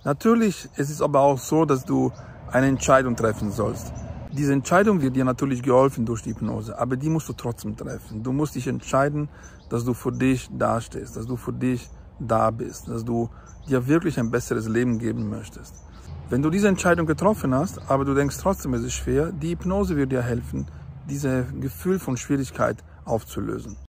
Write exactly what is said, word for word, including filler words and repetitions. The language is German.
Natürlich ist es aber auch so, dass du eine Entscheidung treffen sollst. Diese Entscheidung wird dir natürlich geholfen durch die Hypnose, aber die musst du trotzdem treffen. Du musst dich entscheiden, dass du für dich dastehst, dass du für dich da bist, dass du dir wirklich ein besseres Leben geben möchtest. Wenn du diese Entscheidung getroffen hast, aber du denkst trotzdem, es ist schwer, die Hypnose wird dir helfen, dieses Gefühl von Schwierigkeit aufzulösen.